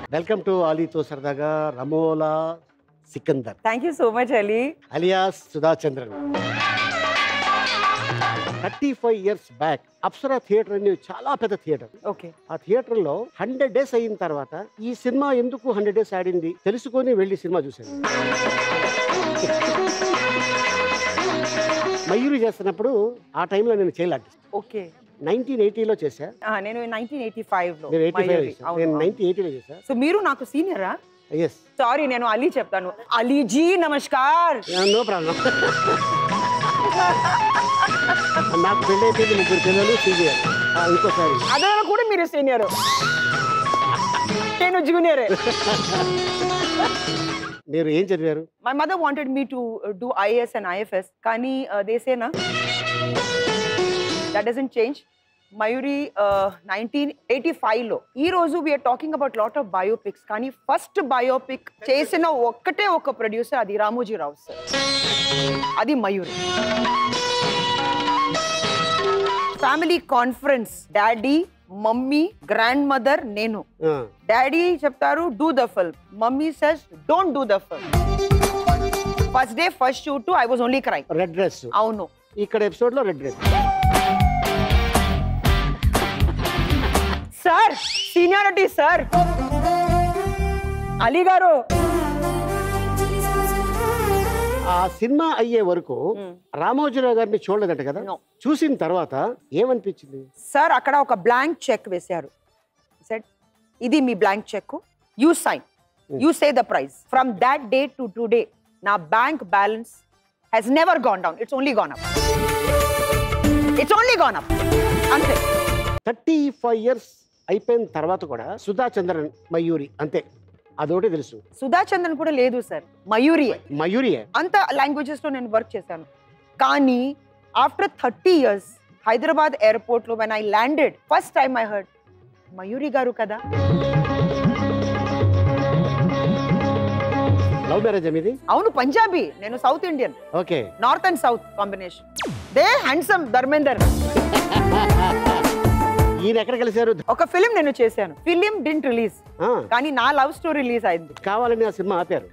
Welcome to అలీతో సరదాగా Ramola Sikandar. Thank you so much Ali. Alias Sudha Chandran. 35 years back Apsara theatre అని చాలా పెద్ద థియేటర్. ఓకే. ఆ థియేటర్ లో 100 days అయిన తర్వాత ఈ సినిమా ఎందుకు 100 days ఆడింది తెలుసుకొని వెళ్ళి సినిమా చూశాను. మయూరి చేస్తున్నప్పుడు ఆ టైంలో నేను చైల్డ్ ఆర్టిస్ట్. ఓకే. 1980లో చేశా. నేను 1985లో. నేను 1980లో చేశా. సో మీరు నాకు సీనియరా? ఎస్. సారీ, నేను అలీ చెప్తాను. అలీజీ నమస్కార్. No problem. నాకు పెళ్ళి అయిపోయింది, 3 పిల్లలు, సీనియర్. ఇంకోసారి అదే కూడా మీరు సీనియర్, నేను జూనియర్. మీరు ఏం చదివారు? My mother wanted me to do IAS and IFS, కానీ దేసేనా దట్ డజంట్ చేంజ్. మయూరి 1985లో. ఈ రోజు we are talking about lot of biopics, కానీ ఫస్ట్ బయోపిక్ చేసిన ఒక్కటే ఒక ప్రొడ్యూసర్, అది రామోజీరావు సార్. అది Mayuri. Family conference, daddy, mummy, grand mother, నేను. డాడీ చెప్తారు do the film, mummy says don't do the film. First day first shoot I was only crime. Red dress. అవును. ఇక్కడ ఎపిసోడ్ లో red dress. Sir seniority sir. Ali గారు ఆ cinema అయ్యే వరకు రామోజీరావు గారిని చూడలేదట కదా? చూసిన తర్వాత ఏమనిపించింది? సార్ అక్కడ ఒక బ్లాంక్ చెక్ వేశారు. సెడ్ ఇది మీ blank cheque, you sign, you say the price. From that day to today నా bank balance has never gone down, it's only gone up. It's only gone up. అంతే. 35 years అయిపోయిన తర్వాత కూడా సుధాచంద్రన్, మయూరి అంతే, అదొకటి తెలుసు. సుధాచంద్రన్ కూడా లేదు సార్, మయూరియే. అంత లాంగ్వేజెస్ లో నేను వర్క్ చేశాను. కానీ ఆఫ్టర్ 30 years హైదరాబాద్ ఎయిర్పోర్ట్ లో when I landed, first time I heard Mayuri గారు కదా. లవ్ మ్యారేజ్ మీది? అవును, పంజాబీ, నేను south Indian. Okay. North and south combination. The handsome Dharmendra. ఈయన ఎక్కడ కలిశారు? ఒక ఫిలిం నేను చేశాను. ఫిలిం డింట్ రిలీజ్, కానీ నా లవ్ స్టోరీ రిలీజ్ అయింది. కావాలని ఆ సినిమా ఆపారు.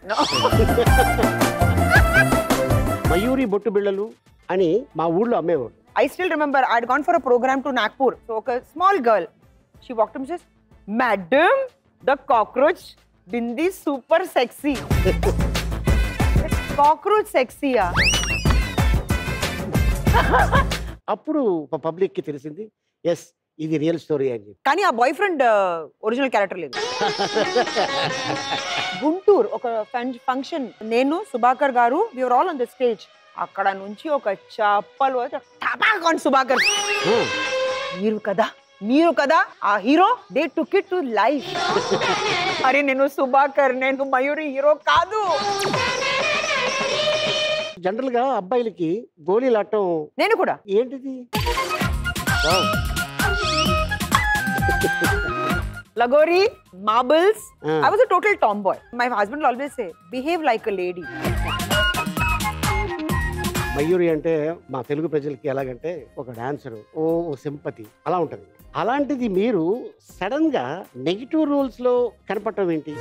మయూరి బొట్టు బిళ్ళలు అని మా ఊళ్ళో అమ్మేవాడు. I still remember I had gone for a program to Nagpur. So a small girl, she walked up and says, "Madam, the cockroach bindi super sexy." Cockroach sexy ya. అప్పుడు పబ్లిక్ కి తెలిసింది ఎస్ ఇది real story అని. కానీ ఆ boy friend original character లేదు. గుంటూరు ఒక function, నేను సుభాకర్ గారు, we were all on the stage. అక్కడ నుంచి ఒక చప్పలు టపాకాన్ సుభాకర్, మీరు కదా ఆ hero, they took it to life. అరే నేను సుభాకర్, నేను మయూరి హీరో కాదు. జనరల్ గా అబ్బాయిలకి గోళీలాటం. నేను కూడా. ఏంటిది? Lagori, marbles. I was a total tomboy. My husband will always say, behave like a lady. Mayuri అంటే మా తెలుగు ప్రజలకి ఎలాగంటే ఒక డాన్సర్, ఓ సింపతి అలా ఉంటది. అలాంటిది మీరు సడన్ గా నెగిటివ్ రోల్స్ లో కనపడటం ఏంటి?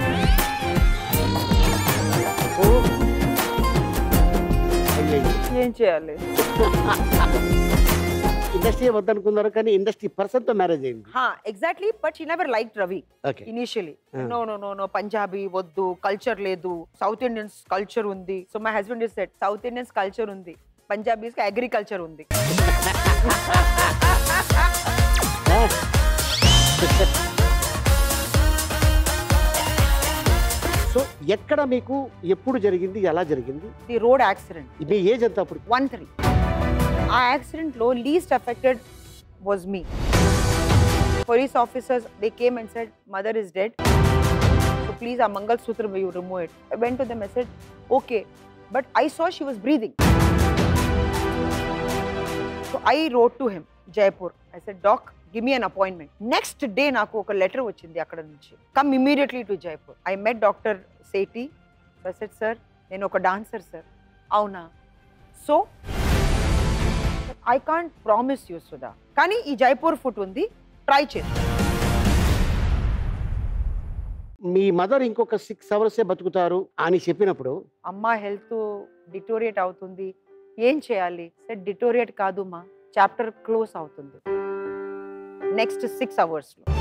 ఏం చేయాలి? ఇండస్ట్రీ వద్దనుకున్నారు, కానీ ఇండస్ట్రీ పర్సన్ తో మ్యారేజ్ అయింది. Exactly, but she never liked Ravi initially. No Punjabi వద్దు, కల్చర్ లేదు, సౌత్ ఇండియన్స్ కల్చర్ ఉంది. So my husband is said, south Indians culture ఉంది, పంజాబీస్ కి అగ్రికల్చర్ ఉంది. సో ఎక్కడ మీకు ఎప్పుడు జరిగింది, ఎలా జరిగింది? The road accident. మీ ఏజ్ ఎంత అప్పుడు? 13. ఆ యాక్సిడెంట్ లో least affected was me. Police officers they came and said mother is dead, so please ఆ మంగళ సూత్రం you remove it. I went to them, I said okay, but I saw she was breathing. So I wrote to him Jaipur. I said doc give me an appointment. Next day నాకు ఒక letter వచ్చింది అక్కడ నుంచి, come immediately to Jaipur. I met doctor Sethi. I said sir నేను ఒక dancer sir. అవునా? So I can't promise you Sudha, కానీ ఈ జైపూర్ ఫుట్ ఉంది, ట్రై చేసి. మీ మదర్ ఇంకొక 6 అవర్సే బతుకుతారు అని చెప్పినప్పుడు అమ్మ హెల్త్ డిటోరియేట్ అవుతుంది, ఏం చేయాలి? సెట్ డిటోరియేట్ కాదు మా, చాప్టర్ క్లోజ్ అవుతుంది నెక్స్ట్ 6 అవర్స్లో.